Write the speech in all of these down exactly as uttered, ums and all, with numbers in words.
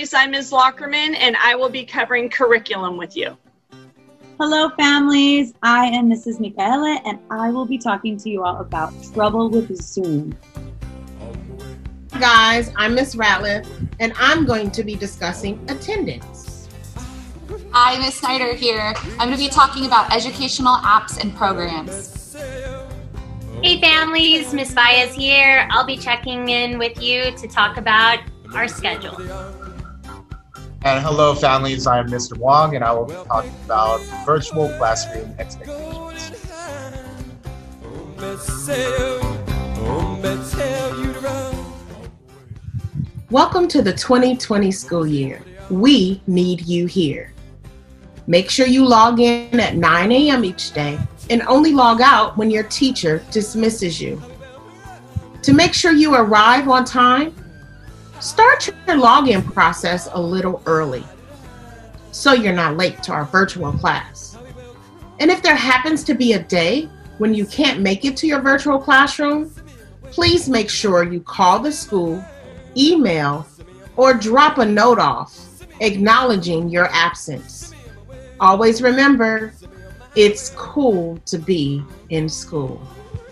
families, I'm Miz Lockerman, and I will be covering curriculum with you. Hello, families. I am Missus Michaela, and I will be talking to you all about trouble with Zoom. Guys, I'm Miss Ratliff, and I'm going to be discussing attendance. Hi, Miss Snyder here. I'm going to be talking about educational apps and programs. Hey families, Miss Baez here. I'll be checking in with you to talk about our schedule. And hello families, I am Mister Wong, and I will be talking about virtual classroom expectations. Welcome to the twenty twenty school year. We need you here. Make sure you log in at nine A M each day and only log out when your teacher dismisses you. To make sure you arrive on time, start your login process a little early so you're not late to our virtual class. And if there happens to be a day when you can't make it to your virtual classroom, please make sure you call the school, email, or drop a note off acknowledging your absence. Always remember, it's cool to be in school.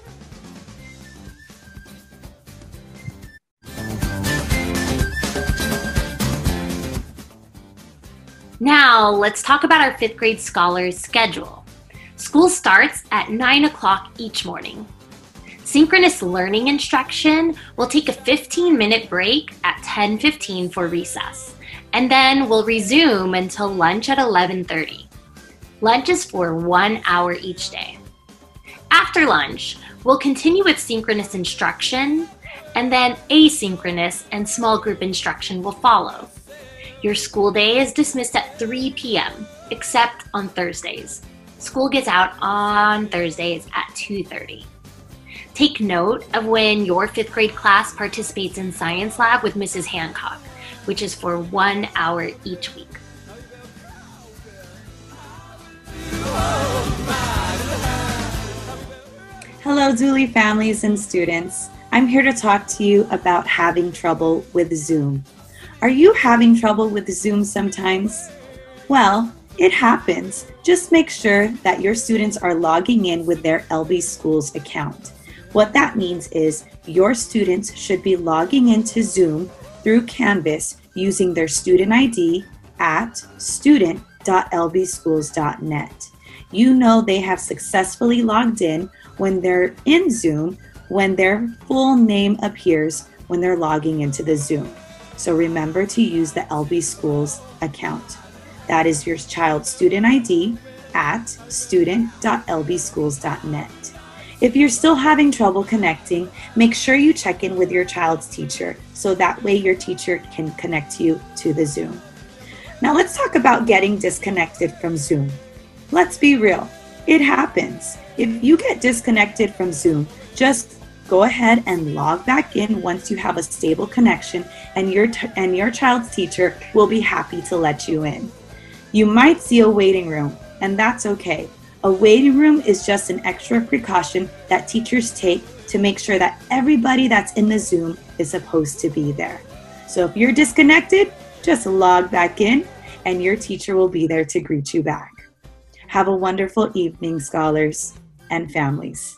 Now, let's talk about our fifth grade scholars' schedule. School starts at nine o'clock each morning. Synchronous learning instruction will take a fifteen minute break at ten fifteen for recess, and then we'll resume until lunch at eleven thirty. Lunch is for one hour each day. After lunch, we'll continue with synchronous instruction, and then asynchronous and small group instruction will follow. Your school day is dismissed at three P M, except on Thursdays. School gets out on Thursdays at two thirty. Take note of when your fifth grade class participates in Science Lab with Missus Hancock, which is for one hour each week. Hello, Dooley families and students. I'm here to talk to you about having trouble with Zoom. Are you having trouble with Zoom sometimes? Well, it happens. Just make sure that your students are logging in with their L B Schools account. What that means is your students should be logging into Zoom through Canvas using their student I D at student dot l b schools dot net. You know they have successfully logged in when they're in Zoom, when their full name appears when they're logging into the Zoom. So remember to use the L B Schools account. That is your child's student I D at student dot l b schools dot net. If you're still having trouble connecting, make sure you check in with your child's teacher so that way your teacher can connect you to the Zoom. Now let's talk about getting disconnected from Zoom. Let's be real, it happens. If you get disconnected from Zoom, just go ahead and log back in once you have a stable connection, and your t- and your child's teacher will be happy to let you in. You might see a waiting room, and that's okay. A waiting room is just an extra precaution that teachers take to make sure that everybody that's in the Zoom is supposed to be there. So if you're disconnected, just log back in, and your teacher will be there to greet you back. Have a wonderful evening, scholars and families.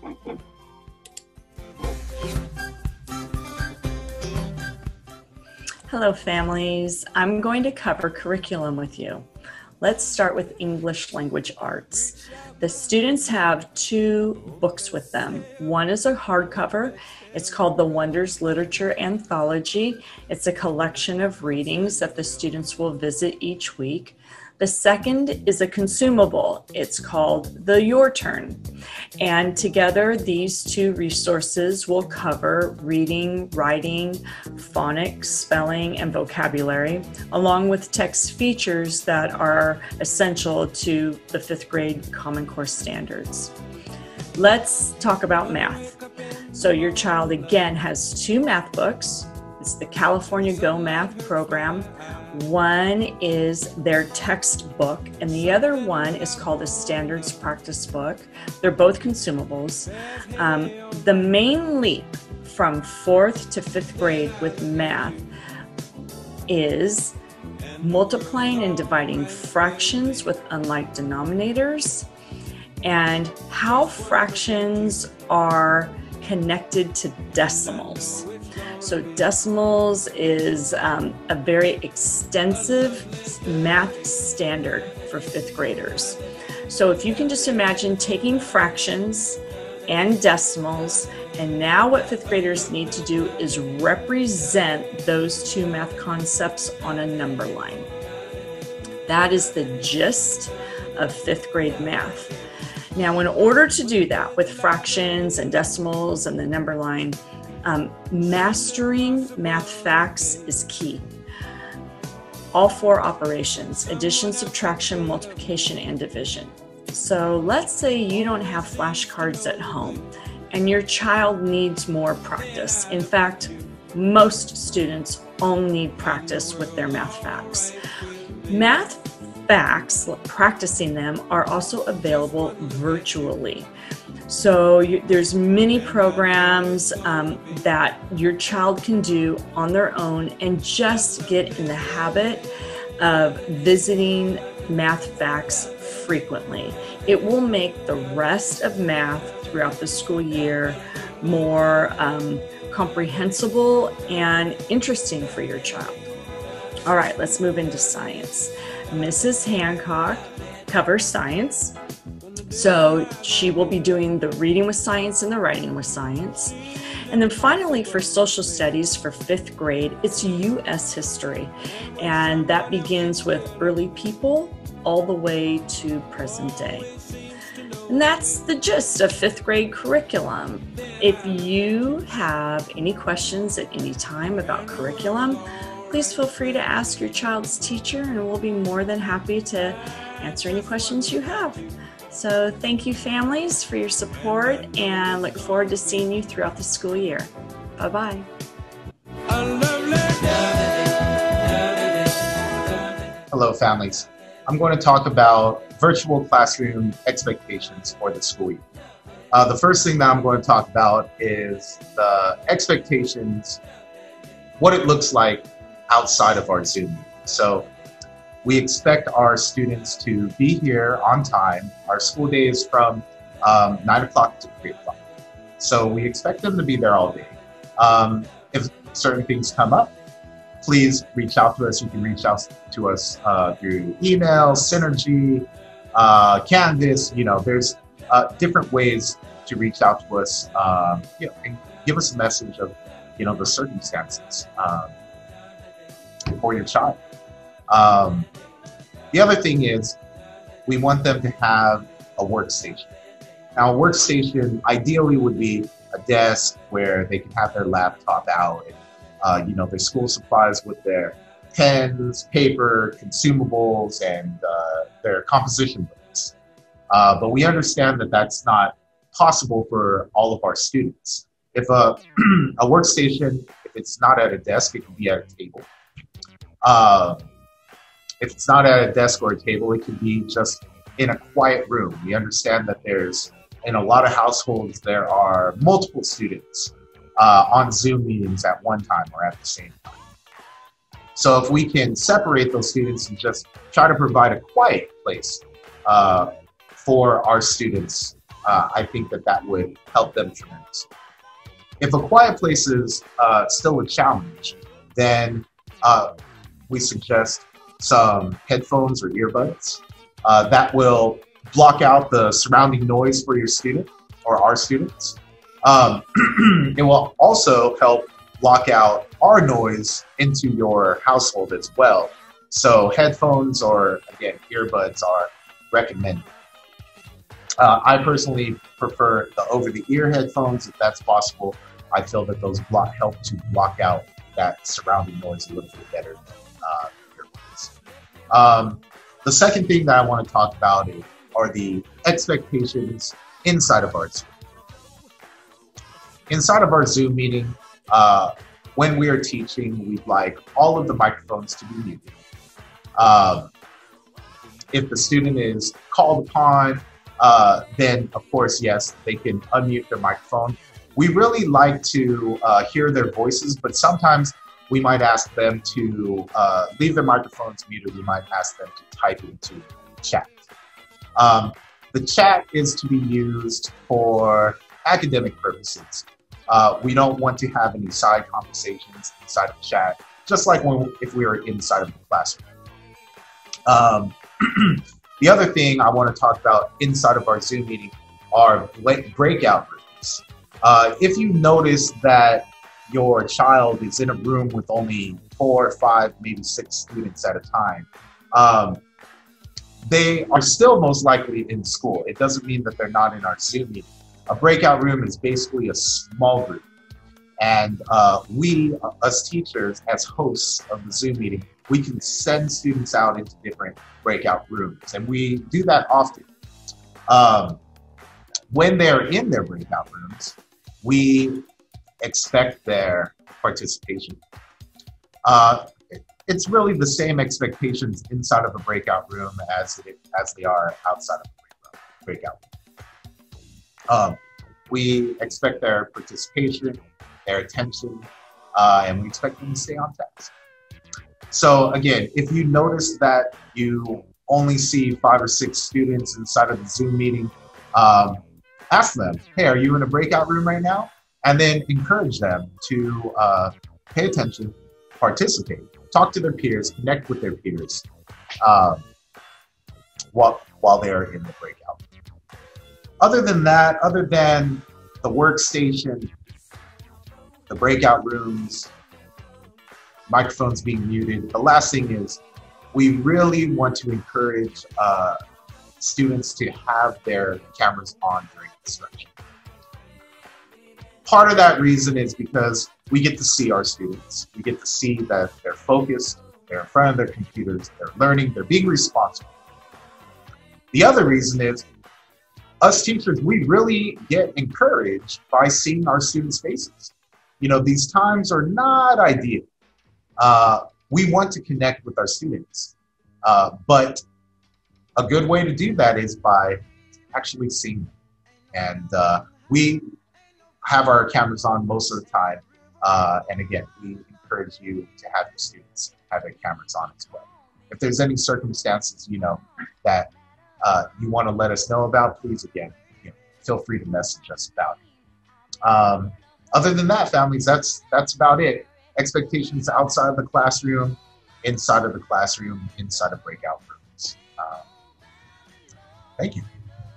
Hello families, I'm going to cover curriculum with you. Let's start with English Language Arts. The students have two books with them. One is a hardcover. It's called The Wonders Literature Anthology. It's a collection of readings that the students will visit each week. The second is a consumable. It's called The Your Turn. And together, these two resources will cover reading, writing, phonics, spelling, and vocabulary, along with text features that are essential to the fifth grade Common Core standards. Let's talk about math. So your child, again, has two math books. It's the California Go Math program. One is their textbook, and the other one is called a Standards Practice Book. They're both consumables. Um, the main leap from fourth to fifth grade with math is multiplying and dividing fractions with unlike denominators, and how fractions are connected to decimals. So decimals is um, a very extensive math standard for fifth graders. So if you can just imagine taking fractions and decimals, and now what fifth graders need to do is represent those two math concepts on a number line. That is the gist of fifth grade math. Now, in order to do that with fractions and decimals and the number line, um, mastering math facts is key. All four operations: addition, subtraction, multiplication, and division. So let's say you don't have flashcards at home and your child needs more practice. In fact, most students only need practice with their math facts. Math facts, practicing them, are also available virtually. So you, there's many programs um, that your child can do on their own and just get in the habit of visiting math facts frequently. It will make the rest of math throughout the school year more um, comprehensible and interesting for your child. All right, let's move into science. Missus Hancock covers science. So she will be doing the reading with science and the writing with science. And then finally, for social studies for fifth grade, it's U S history. And that begins with early people all the way to present day. And that's the gist of fifth grade curriculum. If you have any questions at any time about curriculum, please feel free to ask your child's teacher, and we'll be more than happy to answer any questions you have. So thank you, families, for your support, and look forward to seeing you throughout the school year. Bye-bye. Hello, families. I'm going to talk about virtual classroom expectations for the school year. Uh, the first thing that I'm going to talk about is the expectations, what it looks like outside of our Zoom meeting. So we expect our students to be here on time. Our school day is from um, nine o'clock to three o'clock. So we expect them to be there all day. Um, if certain things come up, please reach out to us. You can reach out to us uh, through email, Synergy, uh, Canvas. You know, there's uh, different ways to reach out to us, um, you know, and give us a message of, you know, the circumstances um, for your child. Um, the other thing is we want them to have a workstation. Now, a workstation ideally would be a desk where they can have their laptop out and, uh, you know, their school supplies with their pens, paper, consumables, and uh, their composition books. Uh, but we understand that that's not possible for all of our students. If a, a workstation, if it's not at a desk, it can be at a table. Uh, if it's not at a desk or a table, it can be just in a quiet room. We understand that there's, in a lot of households, there are multiple students uh, on Zoom meetings at one time or at the same time. So if we can separate those students and just try to provide a quiet place uh, for our students, uh, I think that that would help them tremendously. If a quiet place is uh, still a challenge, then uh, we suggest some headphones or earbuds uh, that will block out the surrounding noise for your student or our students. Um, it will also help block out our noise into your household as well. So headphones or, again, earbuds are recommended. Uh, I personally prefer the over-the-ear headphones if that's possible. I feel that those block, help to block out that surrounding noise a little bit better than uh, earbuds. Um, the second thing that I want to talk about is, are the expectations inside of our Zoom. Inside of our Zoom meeting, uh, when we are teaching, we'd like all of the microphones to be muted. Um, if the student is called upon, uh, then of course, yes, they can unmute their microphone. We really like to uh, hear their voices, but sometimes we might ask them to uh, leave their microphones muted. We might ask them to type into chat. Um, the chat is to be used for academic purposes. Uh, we don't want to have any side conversations inside of the chat, just like when if we were inside of the classroom. Um, the other thing I want to talk about inside of our Zoom meeting are breakout rooms. Uh, if you notice that your child is in a room with only four, five, maybe six students at a time, um, they are still most likely in school. It doesn't mean that they're not in our Zoom meeting. A breakout room is basically a small group. And uh, we, uh, us teachers, as hosts of the Zoom meeting, we can send students out into different breakout rooms. And we do that often. Um, when they're in their breakout rooms, we expect their participation. Uh, it's really the same expectations inside of a breakout room as, it, as they are outside of a breakout room. Um, we expect their participation, their attention, uh, and we expect them to stay on task. So again, if you notice that you only see five or six students inside of the Zoom meeting, um, ask them, hey, are you in a breakout room right now? And then encourage them to uh, pay attention, participate, talk to their peers, connect with their peers um, while, while they're in the breakout. Other than that, other than the workstation, the breakout rooms, microphones being muted, the last thing is we really want to encourage uh, students to have their cameras on during instruction. Part of that reason is because we get to see our students. We get to see that they're focused, they're in front of their computers, they're learning, they're being responsible. The other reason is us teachers, we really get encouraged by seeing our students' faces. You know, these times are not ideal. Uh, we want to connect with our students, uh, but a good way to do that is by actually seeing them. And uh, we have our cameras on most of the time. Uh, and again, we encourage you to have your students have their cameras on as well. If there's any circumstances, you know, that uh, you want to let us know about, please, again, you know, feel free to message us about it. Um, other than that, families, that's, that's about it. Expectations outside of the classroom, inside of the classroom, inside of breakout rooms. Um, thank you.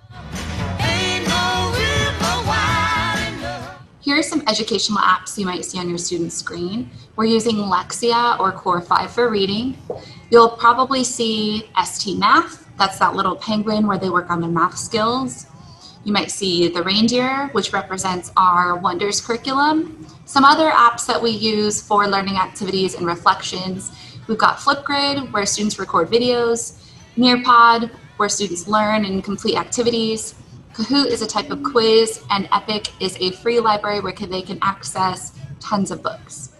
Here are some educational apps you might see on your student's screen. We're using Lexia or Core five for reading. You'll probably see S T Math. That's that little penguin where they work on their math skills. You might see the reindeer, which represents our Wonders curriculum. Some other apps that we use for learning activities and reflections. We've got Flipgrid, where students record videos. Nearpod, where students learn and complete activities. Kahoot is a type of quiz, and Epic is a free library where they can access tons of books.